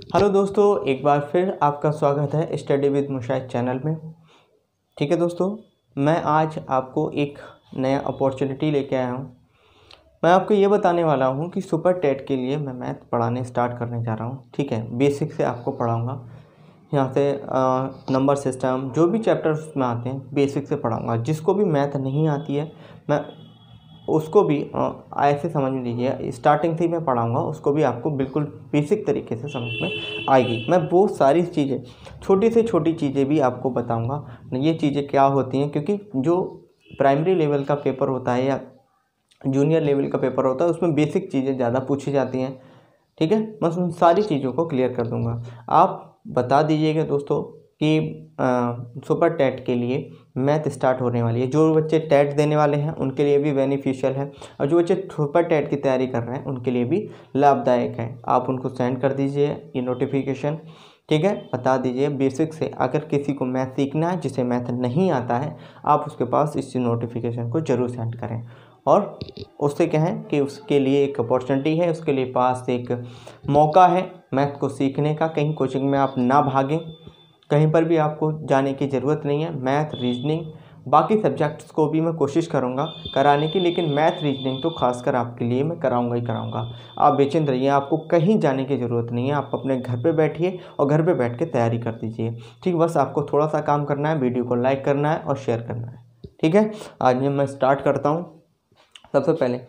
Hello दोस्तों, एक बार फिर आपका स्वागत है स्टडी विद मुशाहिद चैनल में। ठीक है दोस्तों, मैं आज आपको एक नया अपॉर्चुनिटी लेके आया हूँ। मैं आपको ये बताने वाला हूँ कि सुपर टेट के लिए मैं मैथ पढ़ाने स्टार्ट करने जा रहा हूँ। ठीक है, बेसिक से आपको पढ़ाऊँगा। यहाँ से नंबर सिस्टम जो भी चैप्टर्स में आते हैं बेसिक से पढ़ाऊँगा। जिसको भी मैथ नहीं आती है मैं उसको भी ऐसे समझ लीजिए, स्टार्टिंग से ही मैं पढ़ाऊँगा, उसको भी आपको बिल्कुल बेसिक तरीके से समझ में आएगी। मैं वो सारी चीज़ें, छोटी से छोटी चीज़ें भी आपको बताऊँगा ये चीज़ें क्या होती हैं, क्योंकि जो प्राइमरी लेवल का पेपर होता है या जूनियर लेवल का पेपर होता है उसमें बेसिक चीज़ें ज़्यादा पूछी जाती हैं। ठीक है, मैं उन सारी चीज़ों को क्लियर कर दूँगा। आप बता दीजिएगा दोस्तों कि सुपर टेट के लिए मैथ स्टार्ट होने वाली है। जो बच्चे टेट देने वाले हैं उनके लिए भी बेनिफिशियल है, और जो बच्चे सुपर टेट की तैयारी कर रहे हैं उनके लिए भी लाभदायक है। आप उनको सेंड कर दीजिए ये नोटिफिकेशन। ठीक है, बता दीजिए बेसिक से अगर किसी को मैथ सीखना है, जिसे मैथ नहीं आता है, आप उसके पास इस नोटिफिकेशन को ज़रूर सेंड करें और उससे कहें कि उसके लिए एक अपॉर्चुनिटी है, उसके लिए पास एक मौका है मैथ को सीखने का। कहीं कोचिंग में आप ना भागें, कहीं पर भी आपको जाने की ज़रूरत नहीं है। मैथ, रीजनिंग, बाकी सब्जेक्ट्स को भी मैं कोशिश करूँगा कराने की, लेकिन मैथ रीजनिंग तो खासकर आपके लिए मैं कराऊँगा ही कराऊँगा। आप बेचैन रहिए, आपको कहीं जाने की ज़रूरत नहीं है। आप अपने घर पे बैठिए और घर पे बैठ के तैयारी कर दीजिए। ठीक, बस आपको थोड़ा सा काम करना है, वीडियो को लाइक करना है और शेयर करना है। ठीक है, आज मैं स्टार्ट करता हूँ। सबसे पहले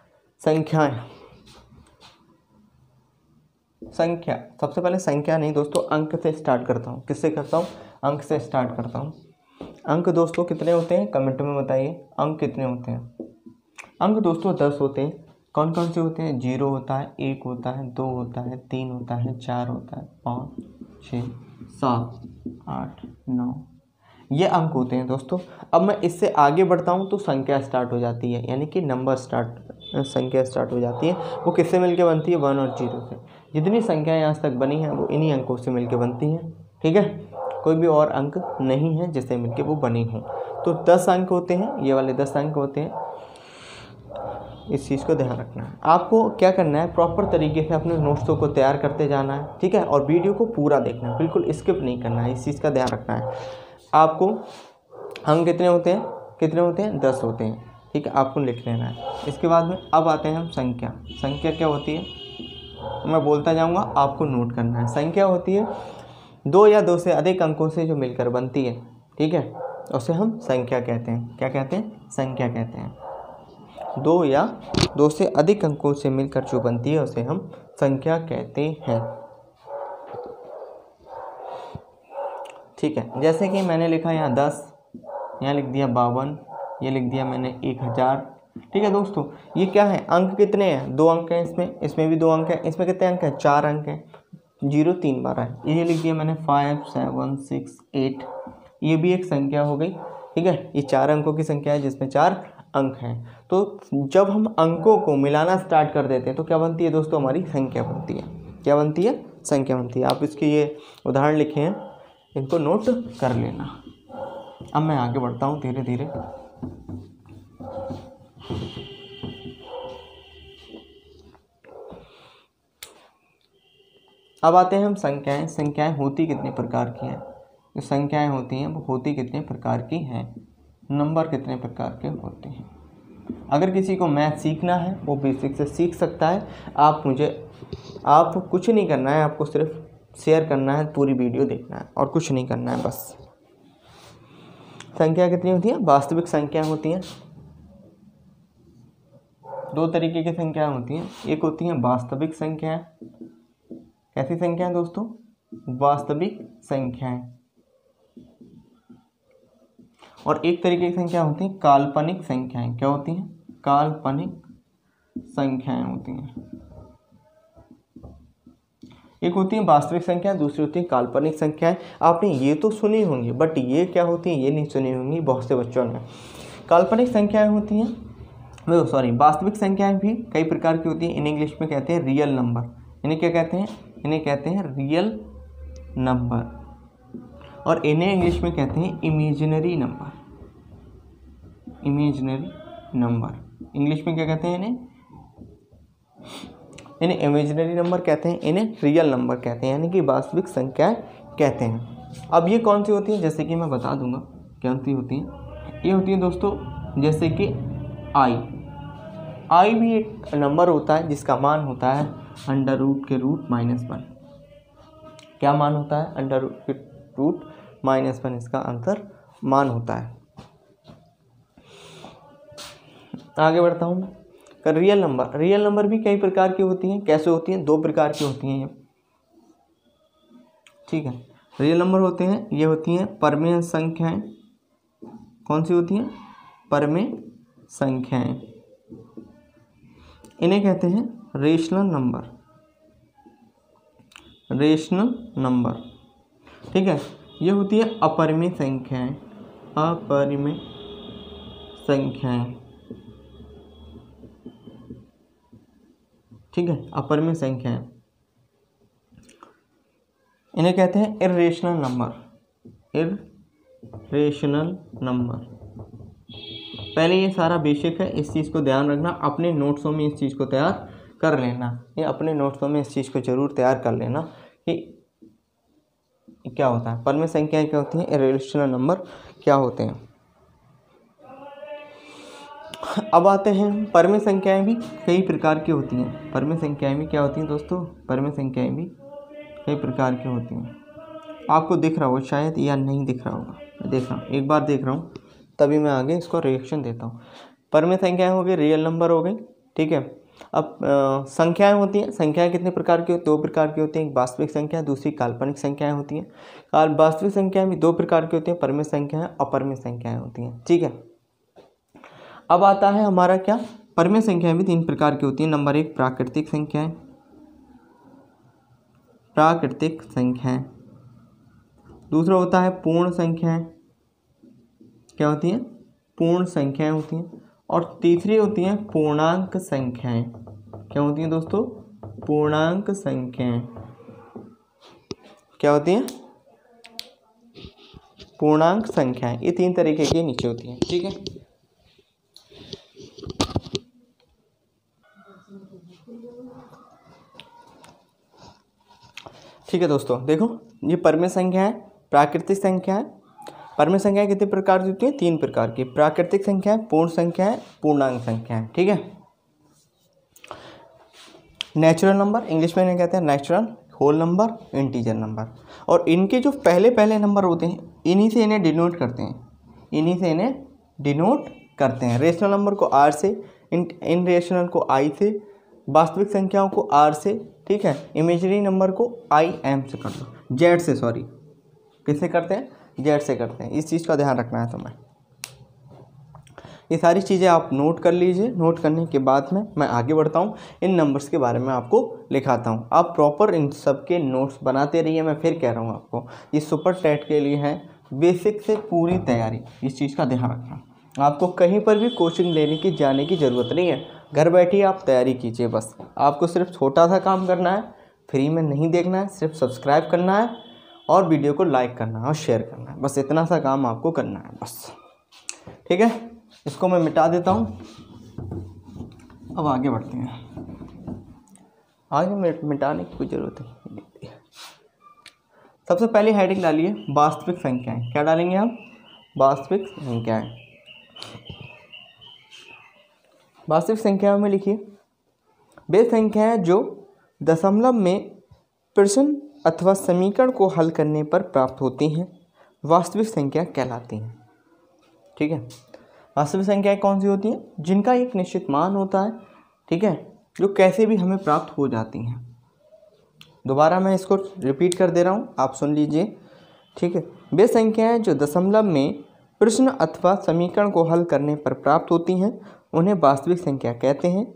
सबसे पहले संख्या नहीं दोस्तों, अंक से स्टार्ट करता हूँ। किससे करता हूँ? अंक से स्टार्ट करता हूँ। अंक दोस्तों कितने होते हैं कमेंट में बताइए। अंक कितने होते हैं? अंक दोस्तों 10 होते हैं। कौन कौन से होते हैं? 0 होता है, 1 होता है, 2 होता है, 3 होता है, 4 होता है, 5, 6, 7, 8, 9, ये अंक होते हैं दोस्तों। अब मैं इससे आगे बढ़ता हूँ तो संख्या स्टार्ट हो जाती है, यानी कि संख्या स्टार्ट हो जाती है। वो किससे मिलके बनती है? 1 और 0 से। जितनी संख्याएं आज तक बनी हैं वो इन्हीं अंकों से मिलके बनती हैं। ठीक है, कोई भी और अंक नहीं है जिससे मिलके वो बनी हों। तो 10 अंक होते हैं, ये वाले 10 अंक होते हैं। इस चीज़ को ध्यान रखना है। आपको क्या करना है, प्रॉपर तरीके से अपने नोट्सों को तैयार करते जाना है। ठीक है, और वीडियो को पूरा देखना है, बिल्कुल स्किप नहीं करना है। इस चीज़ का ध्यान रखना है। आपको अंक कितने होते हैं? 10 होते हैं। ठीक है, आपको लिख लेना है। इसके बाद में अब आते हैं हम संख्या क्या होती है मैं बोलता जाऊंगा, आपको नोट करना है। संख्या होती है 2 या 2 से अधिक अंकों से जो मिलकर बनती है। ठीक है, उसे हम संख्या कहते हैं। क्या कहते हैं? संख्या कहते हैं। 2 या 2 से अधिक अंकों से मिलकर जो बनती है उसे हम संख्या कहते हैं। ठीक है, जैसे कि मैंने लिखा यहाँ 10, यहाँ लिख दिया 52, ये लिख दिया मैंने 1000। ठीक है दोस्तों, ये क्या है? अंक कितने हैं? 2 अंक हैं इसमें भी 2 अंक हैं। इसमें कितने अंक हैं? 4 अंक हैं। 0 3 बार है। ये लिख दिया मैंने 5, 7, 6, 8, ये भी एक संख्या हो गई। ठीक है, ये 4 अंकों की संख्या है जिसमें 4 अंक हैं। तो जब हम अंकों को मिलाना स्टार्ट कर देते हैं तो क्या बनती है दोस्तों? हमारी संख्या बनती है। क्या बनती है? संख्या बनती है। आप इसके ये उदाहरण लिखे हैं, इनको नोट कर लेना। अब मैं आगे बढ़ता हूँ धीरे धीरे। अब आते हैं हम संख्याएं होती कितने प्रकार की हैं? जो संख्याएं होती हैं वो होती कितने प्रकार की हैं? नंबर कितने प्रकार के होते हैं? अगर किसी को मैथ सीखना है वो बेसिक से सीख सकता है। आप कुछ नहीं करना है, आपको सिर्फ शेयर करना है, पूरी वीडियो देखना है और कुछ नहीं करना है बस। संख्या कितनी होती है? वास्तविक संख्या होती हैं। 2 तरीके की संख्या होती हैं। एक होती हैं वास्तविक संख्याएं। कैसी संख्याएं दोस्तों? वास्तविक संख्याएं। और एक तरीके की संख्या होती है काल्पनिक संख्याएं। क्या होती हैं? काल्पनिक संख्याएं होती हैं। एक होती है वास्तविक संख्या, दूसरी होती है काल्पनिक संख्याएं। आपने ये तो सुनी होंगी, बट ये क्या होती है ये नहीं सुनी होंगी बहुत से बच्चों ने। काल्पनिक संख्याएं होती हैं, वास्तविक संख्याएं भी कई प्रकार की होती हैं। इन इंग्लिश में कहते हैं रियल नंबर। इन्हें क्या कहते हैं? इन्हें कहते हैं रियल नंबर, और इन्हें इंग्लिश में कहते हैं इमेजिनरी नंबर। इंग्लिश में क्या कहते हैं इन्हें? इन्हें इमेजिनरी नंबर कहते हैं, इन्हें रियल नंबर कहते हैं, यानी कि वास्तविक संख्याएं कहते हैं। अब ये कौन सी होती हैं, जैसे कि मैं बता दूंगा कौन सी होती हैं। ये होती है दोस्तों जैसे कि आई भी एक नंबर होता है जिसका मान होता है अंडर रूट के रूट -1। क्या मान होता है? अंडर रूट के रूट -1 इसका अंतर मान होता है। आगे बढ़ता हूँ मैं। रियल नंबर भी कई प्रकार की होती हैं। कैसे होती हैं? 2 प्रकार की होती हैं ये, ठीक है। रियल नंबर होते हैं, ये होती हैं परमेय संख्याएं। कौन सी होती हैं? परमेय संख्याएं। इन्हें कहते हैं रेशनल नंबर, ठीक है। ये होती है अपरिमेय संख्याएं, ठीक है, अपरिमेय संख्याएं। इन्हें कहते हैं इर्रेशनल नंबर। पहले ये सारा बेसिक है, इस चीज़ को ध्यान रखना, अपने नोट्सों में इस चीज़ को तैयार कर लेना। ये अपने नोट्सों में इस चीज़ को जरूर तैयार कर लेना कि क्या होता है, परमेय संख्याएं क्या होती हैं, इर्रेशनल नंबर क्या होते हैं। अब आते हैं, परमेय संख्याएं भी कई प्रकार की होती हैं। परमेय संख्याएं भी क्या होती हैं दोस्तों? परमेय संख्याएं भी कई प्रकार की होती हैं। आपको दिख रहा होगा शायद, या नहीं दिख रहा होगा, मैं देख रहा हूँ, एक बार देख रहा हूँ तभी मैं आगे इसको रिएक्शन देता हूँ। परमेय संख्याएं हो गई, रियल नंबर हो गई, ठीक है। अब संख्याएं होती हैं। संख्याएं कितने प्रकार की होती हैं? 2 प्रकार की होती हैं, एक वास्तविक संख्या, दूसरी काल्पनिक संख्याएं होती हैं। वास्तविक संख्याएं भी 2 प्रकार की होती हैं, परमेय संख्याएं, अपरमेय संख्याएं होती हैं, ठीक है। अब आता है हमारा क्या, परमेय संख्याएं भी 3 प्रकार की होती हैं। नंबर 1 प्राकृतिक संख्याएं, दूसरा होता है पूर्ण संख्याएं। क्या होती हैं? पूर्ण संख्याएं होती हैं। और तीसरी होती हैं पूर्णांक संख्याएं। क्या होती हैं दोस्तों? पूर्णांक संख्याएं। क्या होती हैं? पूर्णांक संख्याएं। ये 3 तरीके की नीचे होती हैं, ठीक है। ठीक है दोस्तों, देखो ये परमेय संख्या है, प्राकृतिक संख्या है। परमेय संख्याएं कितने प्रकार की होती हैं? 3 प्रकार की, प्राकृतिक संख्या, पूर्ण संख्या, पूर्णांक संख्या है, ठीक है। नेचुरल नंबर, इंग्लिश में इन्हें कहते हैं natural, whole number, integer number. और इनके जो पहले नंबर होते हैं, इन्हीं से इन्हें डिनोट करते हैं। रेशनल नंबर को R से, इन रेशनल को I से, वास्तविक संख्याओं को R से, ठीक है। इमेजिनरी नंबर को IM से कर दो, Z से, सॉरी, किससे करते हैं? Z से करते हैं। इस चीज़ का ध्यान रखना है तुम्हें। ये सारी चीज़ें आप नोट कर लीजिए। नोट करने के बाद में मैं आगे बढ़ता हूँ, इन नंबर्स के बारे में आपको लिखाता हूँ। आप प्रॉपर इन सब के नोट्स बनाते रहिए। मैं फिर कह रहा हूँ आपको, ये सुपर टेट के लिए है, बेसिक से पूरी तैयारी, इस चीज़ का ध्यान रखना। आपको कहीं पर भी कोचिंग लेने की, जाने की ज़रूरत नहीं है। घर बैठिए आप तैयारी कीजिए। बस आपको सिर्फ छोटा सा काम करना है, फ्री में नहीं देखना है, सिर्फ सब्सक्राइब करना है और वीडियो को लाइक करना है और शेयर करना है। बस इतना सा काम आपको करना है बस, ठीक है। इसको मैं मिटा देता हूँ। अब आगे बढ़ते हैं। आगे मिटाने की कोई ज़रूरत नहीं। सबसे पहले हेडिंग डालिए वास्तविक संख्याएं। क्या डालेंगे हम? वास्तविक संख्याएं। वास्तविक संख्याओं में लिखिए वे संख्याएं जो दशमलव में प्रश्न अथवा समीकरण को हल करने पर प्राप्त होती हैं, वास्तविक संख्या कहलाती हैं, ठीक है। वास्तविक संख्याएं कौन सी होती हैं? जिनका एक निश्चित मान होता है, ठीक है, जो कैसे भी हमें प्राप्त हो जाती हैं। दोबारा मैं इसको रिपीट कर दे रहा हूँ, आप सुन लीजिए, ठीक है। वे संख्याएं जो दशमलव में प्रश्न अथवा समीकरण को हल करने पर प्राप्त होती हैं, उन्हें वास्तविक संख्या कहते हैं।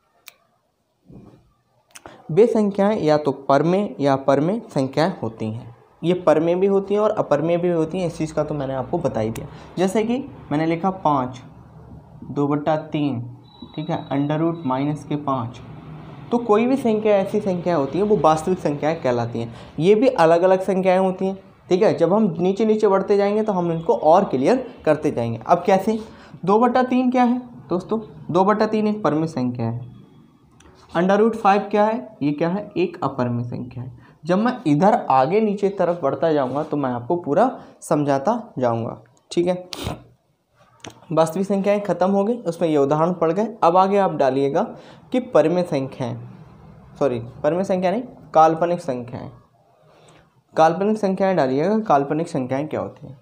वे संख्याएं या तो परमेय या अपरमेय संख्याएं होती हैं। ये परमेय भी होती हैं और अपरमेय भी होती हैं, इस चीज़ का तो मैंने आपको बता ही दिया। जैसे कि मैंने लिखा 5, 2/3, ठीक है, √-5। तो कोई भी संख्या ऐसी संख्या होती है वो वास्तविक संख्याएं कहलाती हैं। ये भी अलग अलग संख्याएं होती हैं, ठीक है। जब हम नीचे नीचे बढ़ते जाएंगे तो हम इनको और क्लियर करते जाएंगे। अब कैसे? 2/3 क्या है दोस्तों? 2/3 एक परमेय संख्या है। √5 क्या है, ये क्या है, एक अपरिमेय संख्या है। जब मैं इधर आगे नीचे तरफ बढ़ता जाऊंगा तो मैं आपको पूरा समझाता जाऊंगा, ठीक है। वास्तविक संख्याएं खत्म हो गई, उसमें ये उदाहरण पड़ गए। अब आगे आप डालिएगा कि परिमेय संख्याएं, परिमेय संख्या नहीं, काल्पनिक संख्याएं। काल्पनिक संख्याएं डालिएगा। काल्पनिक संख्याएं क्या होती हैं,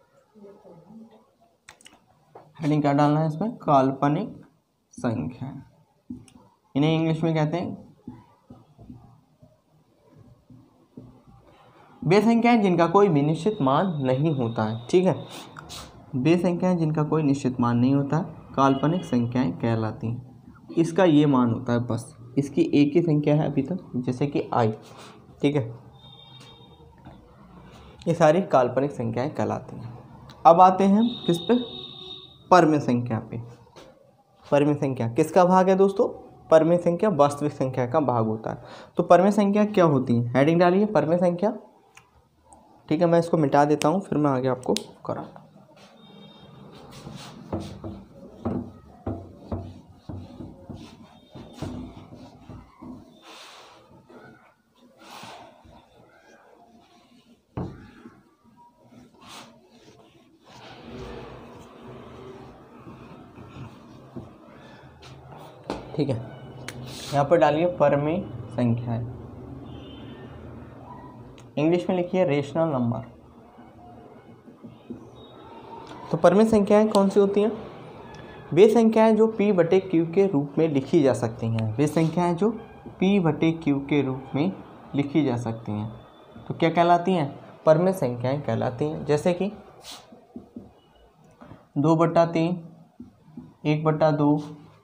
हेडिंग क्या डालना है इसमें, काल्पनिक संख्याएं। इन्हें इंग्लिश में कहते हैं वे संख्याएं जिनका कोई भी निश्चित मान नहीं होता है, ठीक है। वे संख्याएं जिनका कोई निश्चित मान नहीं होता है काल्पनिक संख्याएं कहलाती हैं। इसका ये मान होता है बस, इसकी एक ही संख्या है अभी तक, जैसे कि i, ठीक है। ये सारी काल्पनिक संख्याएं कहलाती हैं। अब आते हैं किस पे, परिमेय संख्या पे। परिमेय संख्या किसका भाग है दोस्तों, परिमेय संख्या वास्तविक संख्या का भाग होता है। तो परिमेय संख्या क्या होती है, हेडिंग डालिए परिमेय संख्या, ठीक है। मैं इसको मिटा देता हूँ, फिर मैं आगे आपको कराऊंगा। ठीक है, यहाँ पर डालिए परिमेय संख्या, इंग्लिश में लिखिए रेशनल नंबर। तो परिमेय संख्याएं कौन सी होती हैं, वे संख्याएं जो p/q के रूप में लिखी जा सकती हैं। वे संख्याएं जो p/q के रूप में लिखी जा सकती हैं तो क्या कहलाती हैं, परिमेय संख्याएं कहलाती हैं। जैसे कि 2/3, 1/2,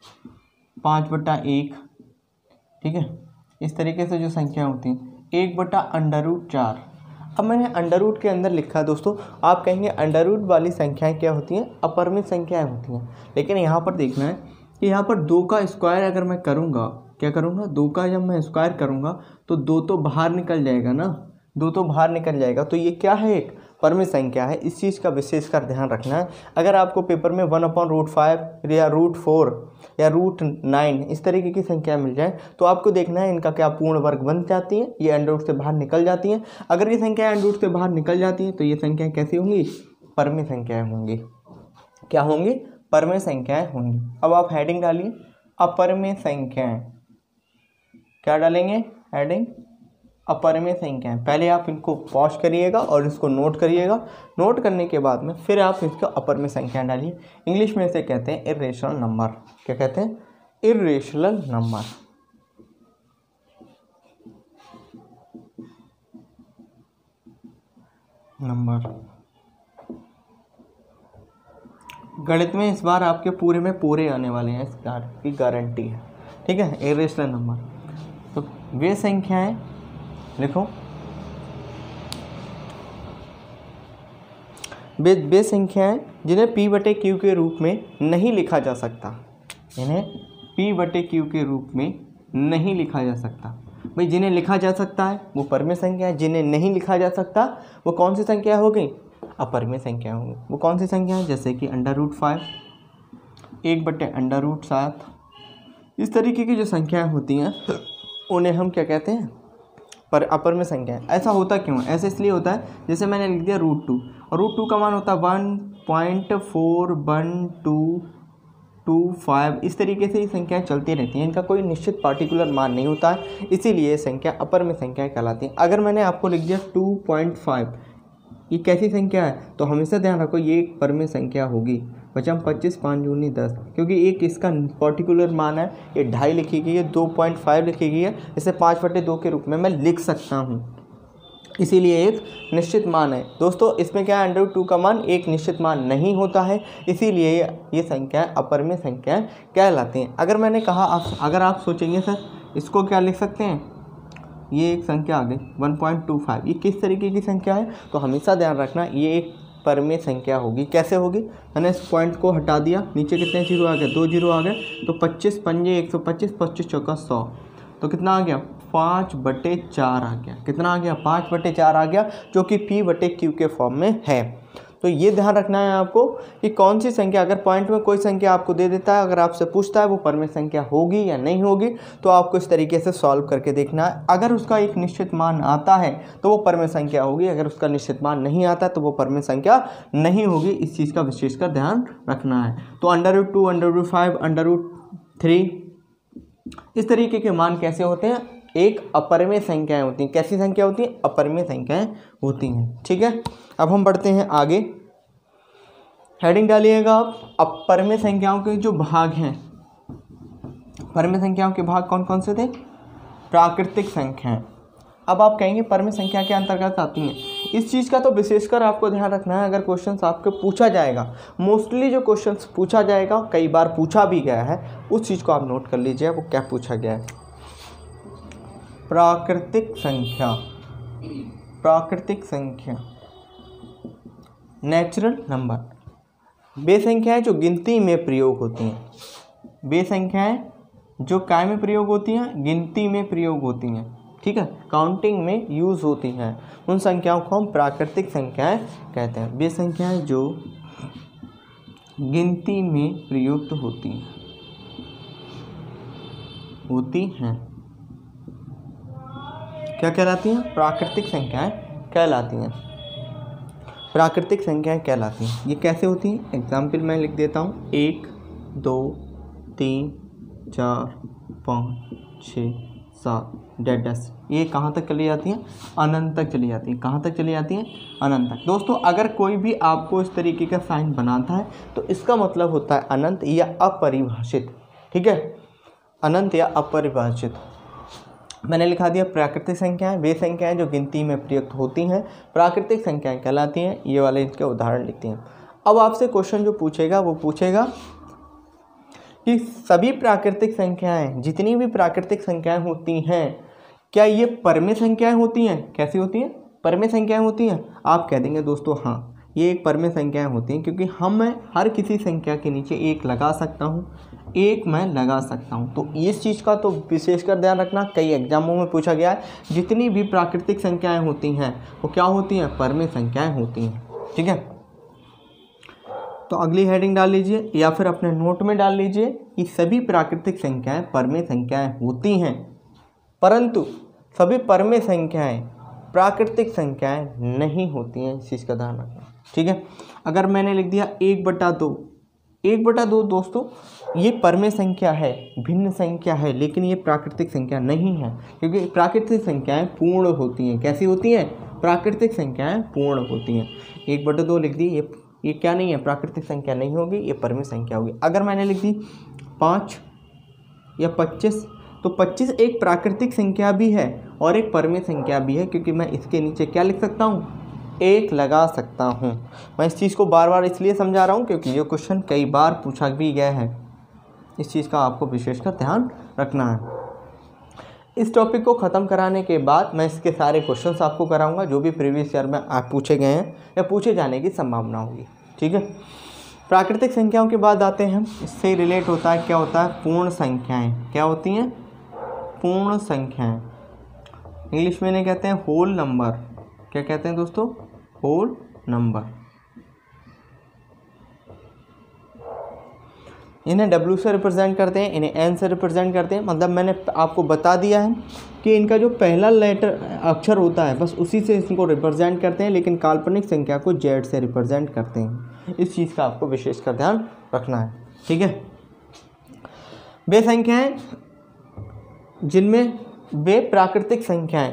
5/1, ठीक है। इस तरीके से जो संख्या होती हैं, 1/√4। अब मैंने अंडर के अंदर लिखा है दोस्तों, आप कहेंगे अंडर वाली संख्याएं क्या होती हैं, अपरिमित संख्याएं होती हैं। लेकिन यहाँ पर देखना है कि यहाँ पर 2 का स्क्वायर अगर मैं करूँगा, क्या करूँगा, 2 का जब मैं स्क्वायर करूँगा तो 2 तो बाहर निकल जाएगा ना, 2 तो बाहर निकल जाएगा। तो ये क्या है, एक परिमित संख्या है। इस चीज़ का विशेषकर ध्यान रखना है। अगर आपको पेपर में 1/√5 या √4 या √9 इस तरीके की संख्या मिल जाए तो आपको देखना है इनका क्या पूर्ण वर्ग बन जाती हैं, ये अंडर रूट से बाहर निकल जाती हैं। अगर ये संख्याएं अंडर रूट से बाहर निकल जाती हैं तो ये संख्याएं कैसी होंगी, परिमित संख्याएं होंगी। क्या होंगी, परिमित संख्याएं होंगी। अब आप हेडिंग डालिए अपरिमित संख्याएं, क्या डालेंगे, हेडिंग अपरिमेय संख्याएं। पहले आप इनको पॉज करिएगा और इसको नोट करिएगा। नोट करने के बाद में फिर आप इसको अपरिमेय संख्याएं डालिए। इंग्लिश में इसे कहते हैं इर्रेशनल नंबर। क्या कहते हैं, इर्रेशनल नंबर। गणित में इस बार आपके पूरे में पूरे आने वाले हैं, इसकी गारंटी है, ठीक है। इर्रेशनल नंबर तो वे संख्याएं, लिखो वे संख्याएं जिन्हें p/q के रूप में नहीं लिखा जा सकता, इन्हें p/q के रूप में नहीं लिखा जा सकता। भाई जिन्हें लिखा जा सकता है वो परिमेय संख्या है, जिन्हें नहीं लिखा जा सकता वो कौन सी संख्या हो गई, अपरिमेय संख्या होगी। वो कौन सी संख्या है, जैसे कि √5, 1/√7, इस तरीके की जो संख्याएं होती हैं उन्हें हम क्या कहते हैं, पर अपरिमेय संख्या है। ऐसा होता क्यों है, ऐसा इसलिए होता है जैसे मैंने लिख दिया √2 और √2 का मान होता है 1.41225। इस तरीके से ये संख्याएं चलती रहती हैं, इनका कोई निश्चित पार्टिकुलर मान नहीं होता है, इसीलिए ये संख्या अपरिमेय संख्याएं कहलाती हैं। अगर मैंने आपको लिख दिया 2.5, ये कैसी संख्या है, तो हमेशा ध्यान रखो ये एक परिमेय संख्या होगी। बचा 25, 5 दूनी 10, क्योंकि एक इसका पर्टिकुलर मान है, ये 2.5 लिखी गई है, 2.5 लिखी गई है, इसे 5/2 के रूप में मैं लिख सकता हूँ, इसीलिए एक निश्चित मान है। दोस्तों इसमें क्या है, √2 का मान एक निश्चित मान नहीं होता है, इसीलिए ये संख्याएं अपरिमेय संख्याएं कहलाती हैं। अगर मैंने कहा अगर आप सोचेंगे सर इसको क्या लिख सकते हैं, ये एक संख्या आ गई 1.25, ये किस तरीके की संख्या है, तो हमेशा ध्यान रखना ये एक परिमेय संख्या होगी। कैसे होगी, मैंने इस पॉइंट को हटा दिया, नीचे कितने जीरो आ गए, 2 जीरो आ गए, तो 25 पंजे 125, 25 चौका 100, तो कितना आ गया 5/4 आ गया। कितना आ गया, 5/4 आ गया, जो कि p/q के फॉर्म में है। तो ये ध्यान रखना है आपको कि कौन सी संख्या, अगर पॉइंट में कोई संख्या आपको दे देता है, अगर आपसे पूछता है वो परमेय संख्या होगी या नहीं होगी, तो आपको इस तरीके से सॉल्व करके देखना है। अगर उसका एक निश्चित मान आता है तो वो परमेय संख्या होगी, अगर उसका निश्चित मान नहीं आता तो वो परमेय संख्या नहीं होगी। इस चीज़ का विशेषकर ध्यान रखना है। तो √2, √5, √3 इस तरीके के मान कैसे होते हैं, एक अपरिमेय संख्याएं होती हैं। कैसी संख्या होती हैं, अपरिमेय संख्याएं होती हैं। ठीक है, अब हम बढ़ते हैं आगे। हेडिंग डालिएगा आप, अपरिमेय संख्याओं के जो भाग हैं, परिमेय संख्याओं के भाग कौन कौन से थे, प्राकृतिक संख्याएं। अब आप कहेंगे परिमेय संख्या के अंतर्गत आती हैं, इस चीज़ का तो विशेषकर आपको ध्यान रखना है। अगर क्वेश्चंस आपको पूछा जाएगा, मोस्टली जो क्वेश्चंस पूछा जाएगा, कई बार पूछा भी गया है, उस चीज़ को आप नोट कर लीजिए, वो क्या पूछा गया है। प्राकृतिक संख्या, प्राकृतिक संख्या, नेचुरल नंबर, वे संख्याएं जो गिनती में प्रयोग होती हैं, वे संख्याएं जो काय में प्रयोग होती हैं, गिनती में प्रयोग होती हैं। ठीक है, काउंटिंग में यूज़ होती हैं, उन संख्याओं को हम प्राकृतिक संख्याएं कहते हैं। वे संख्याएं जो गिनती में प्रयुक्त होती हैं क्या कहलाती हैं, प्राकृतिक संख्याएं कहलाती हैं। प्राकृतिक संख्याएं कहलाती हैं। ये कैसे होती हैं, एग्जाम्पल मैं लिख देता हूँ। 1, 2, 3, 4, 5, 6, 7, 10। ये कहाँ तक चली जाती हैं, अनंत तक चली जाती हैं। कहाँ तक चली जाती हैं, अनंत तक। दोस्तों अगर कोई भी आपको इस तरीके का साइन बनाता है तो इसका मतलब होता है अनंत या अपरिभाषित। ठीक है, अनंत या अपरिभाषित। मैंने लिखा दिया प्राकृतिक संख्याएं, वे संख्याएं जो गिनती में प्रयुक्त होती हैं, प्राकृतिक संख्याएं कहलाती हैं। ये वाले इसके उदाहरण लिखते हैं। अब आपसे क्वेश्चन जो पूछेगा वो पूछेगा कि सभी प्राकृतिक संख्याएं, जितनी भी प्राकृतिक संख्याएं होती हैं, क्या ये परमेय संख्याएं होती हैं। कैसी होती हैं, परमेय संख्याएं होती हैं। आप कह देंगे दोस्तों हाँ, ये एक परमेय संख्याएं होती हैं, क्योंकि मैं हर किसी संख्या के नीचे एक लगा सकता हूँ, एक मैं लगा सकता हूँ। तो इस चीज़ का तो विशेषकर ध्यान रखना, कई एग्जामों में पूछा गया है, जितनी भी प्राकृतिक संख्याएं होती हैं वो क्या होती हैं, परमेय संख्याएं होती हैं। ठीक है, तो अगली हेडिंग डाल लीजिए या फिर अपने नोट में डाल लीजिए कि सभी प्राकृतिक संख्याएं परमेय संख्याएं होती हैं, परंतु सभी परमेय संख्याएं प्राकृतिक संख्याएं नहीं होती हैं। इस चीज़ का ध्यान रखना। ठीक है, अगर मैंने लिख दिया 1/2, 1/2 दोस्तों ये परमेय संख्या है, भिन्न संख्या है, लेकिन ये प्राकृतिक संख्या नहीं है, क्योंकि प्राकृतिक संख्याएं पूर्ण होती हैं। कैसी होती हैं, प्राकृतिक संख्याएं पूर्ण होती हैं। 1/2 लिख दी, ये क्या नहीं है, प्राकृतिक संख्या नहीं होगी, ये परमेय संख्या होगी। अगर मैंने लिख दी 5 या 25, तो 25 एक प्राकृतिक संख्या भी है और एक परमेय संख्या भी है, क्योंकि मैं इसके नीचे क्या लिख सकता हूँ, एक लगा सकता हूँ। मैं इस चीज़ को बार बार इसलिए समझा रहा हूँ क्योंकि ये क्वेश्चन कई बार पूछा भी गया है। इस चीज़ का आपको विशेषकर ध्यान रखना है। इस टॉपिक को ख़त्म कराने के बाद मैं इसके सारे क्वेश्चंस आपको कराऊंगा जो भी प्रीवियस ईयर में आप पूछे गए हैं या पूछे जाने की संभावना होगी। ठीक है, प्राकृतिक संख्याओं के बाद आते हैं, इससे रिलेट होता है, क्या होता है, पूर्ण संख्याएं। क्या होती हैं, पूर्ण संख्याएं। इंग्लिश में इन्हें कहते हैं होल नंबर। क्या कहते हैं दोस्तों, होल नंबर। इन्हें W से रिप्रेजेंट करते हैं, इन्हें N से रिप्रेजेंट करते हैं। मतलब मैंने आपको बता दिया है कि इनका जो पहला लेटर अक्षर होता है बस उसी से इनको रिप्रेजेंट करते हैं, लेकिन काल्पनिक संख्या को Z से रिप्रेजेंट करते हैं। इस चीज़ का आपको विशेषकर ध्यान रखना है। ठीक है, वे संख्याएं जिनमें वे प्राकृतिक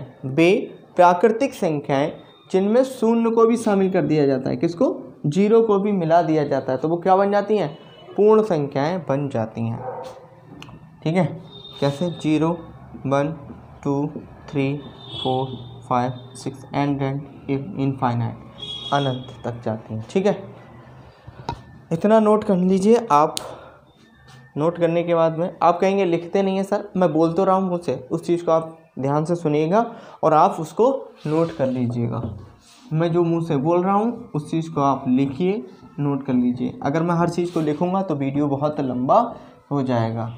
संख्याएं जिनमें शून्य को भी शामिल कर दिया जाता है, किसको, 0 को भी मिला दिया जाता है, तो वो क्या बन जाती हैं, पूर्ण संख्याएं बन जाती हैं। ठीक है, कैसे, 0, 1, 2, 3, 4, 5, 6 एंड इनफाइनाइट, अनंत तक जाती हैं। ठीक है, इतना नोट कर लीजिए आप। नोट करने के बाद में आप कहेंगे लिखते नहीं है सर, मैं बोल तो रहा हूँ मुझसे, उस चीज़ को आप ध्यान से सुनिएगा और आप उसको नोट कर लीजिएगा। मैं जो मुंह से बोल रहा हूँ उस चीज़ को आप लिखिए, नोट कर लीजिए। अगर मैं हर चीज़ को लिखूंगा तो वीडियो बहुत लंबा हो जाएगा।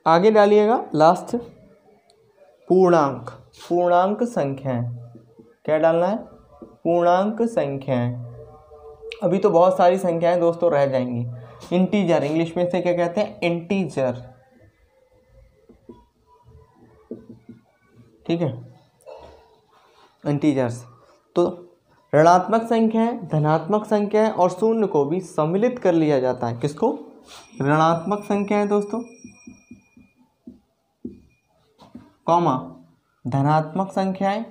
आगे डालिएगा लास्ट पूर्णांक, पूर्णांक संख्याएं। क्या डालना है? पूर्णांक संख्याएं। अभी तो बहुत सारी संख्याएं दोस्तों रह जाएंगी। इंटीजर, इंग्लिश में से क्या कहते हैं? इंटीजर। ठीक है, इंटीजर्स। तो ऋणात्मक संख्याएं, धनात्मक संख्याएं और शून्य को भी सम्मिलित कर लिया जाता है। किसको? ऋणात्मक संख्याएं दोस्तों, कॉमा धनात्मक संख्याएं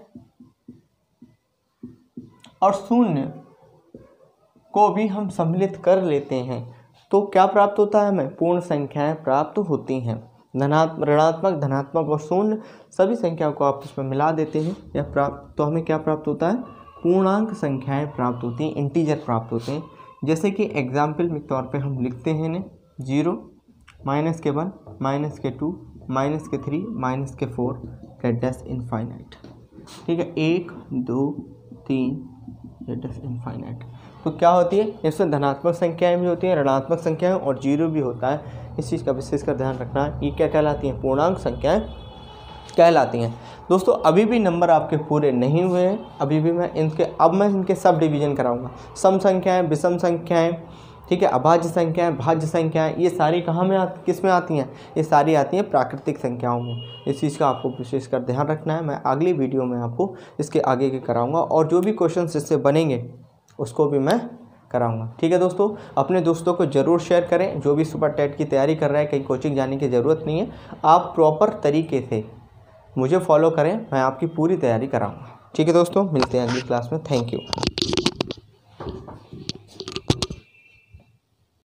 और शून्य को भी हम सम्मिलित कर लेते हैं। तो क्या प्राप्त होता है हमें? पूर्ण संख्याएं प्राप्त होती हैं। ऋणात्मक, धनात्मक और शून्य सभी संख्याओं को आपस में मिला देते हैं या प्राप्त, तो हमें क्या प्राप्त होता है? पूर्णांक संख्याएं प्राप्त होती हैं, इंटीजर प्राप्त होते हैं। जैसे कि एग्जाम्पल के तौर पे हम लिखते हैं इन्हें 0, -1, -2, -3, -4 डेस इनफाइनाइट। ठीक है, 1, 2, 3 डेस इनफाइनाइट। तो क्या होती है? इसमें धनात्मक संख्याएं भी होती हैं, ऋणात्मक संख्याएं और 0 भी होता है। इस चीज़ का विशेष कर ध्यान रखना है। ये क्या कहलाती हैं? पूर्णांक संख्याएं कहलाती हैं। दोस्तों अभी भी नंबर आपके पूरे नहीं हुए हैं, अभी भी मैं इनके सब डिवीजन कराऊंगा। सम संख्याएं, विषम संख्याएं, ठीक है, अभाज्य संख्याएं, भाज्य संख्याएं, ये सारी कहाँ में किस में आती हैं? ये सारी आती हैं प्राकृतिक संख्याओं में। इस चीज़ का आपको विशेष कर ध्यान रखना है। मैं अगली वीडियो में आपको इसके आगे के कराऊंगा और जो भी क्वेश्चन इससे बनेंगे उसको भी मैं कराऊंगा। ठीक है दोस्तों, अपने दोस्तों को ज़रूर शेयर करें। जो भी सुपर टेट की तैयारी कर रहे हैं, कहीं कोचिंग जाने की ज़रूरत नहीं है, आप प्रॉपर तरीके से मुझे फॉलो करें, मैं आपकी पूरी तैयारी कराऊंगा। ठीक है दोस्तों, मिलते हैं अगली क्लास में। Thank you.